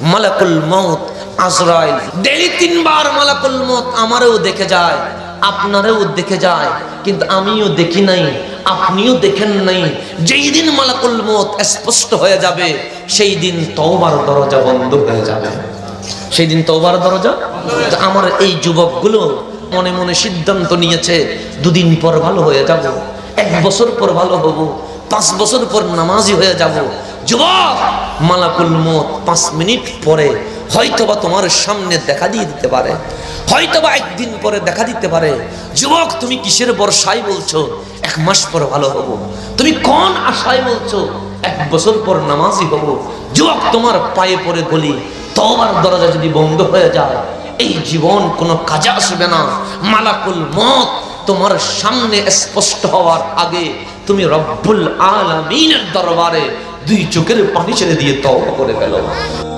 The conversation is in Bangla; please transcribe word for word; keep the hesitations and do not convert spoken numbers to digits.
মালাকুল মউত আজরাইল ডেইলি তিনবার মালাকুল মউত আমারও দেখে যায়, আপনারও দেখে যায়, কিন্তু আমিও দেখি নাই, আপনিও দেখেন নাই। যেই দিন মালাকুল মউত স্পষ্ট হয়ে যাবে সেই দিন তওবার দরজা বন্ধ হয়ে যাবে, সেই দিন তওবার দরজা। আমার এই যুবকগুলো মনে মনে সিদ্ধান্ত নিয়েছে দুদিন পর ভালো হয়ে যাব, এক বছর পর ভালো হব, পাঁচ বছর পর নামাজি হয়ে যাব। যুবক, মালাকুল মউত পাঁচ মিনিট পরে হয়তোবা তোমার সামনে দেখা দিয়ে দিতে পারে, হয়তোবা একদিন পরে দেখা দিতে পারে। যুবক, তুমি কিসের ভরসায় বলছো এক মাস পর ভালো হব? তুমি কোন আশায় বলছো এক বছর পর নামাজি হব? যুবক, তোমার পায়ে পড়ে বলি, তওবার দরজা যদি বন্ধ হয়ে যায় এই জীবন কোনো কাজে আসবে না। মালাকুল মউত তোমার সামনে স্পষ্ট হওয়ার আগে তুমি রব্বুল আলামিনের দরবারে দুই চোখের পানি ছেড়ে দিয়ে তওবা করে ফেলো।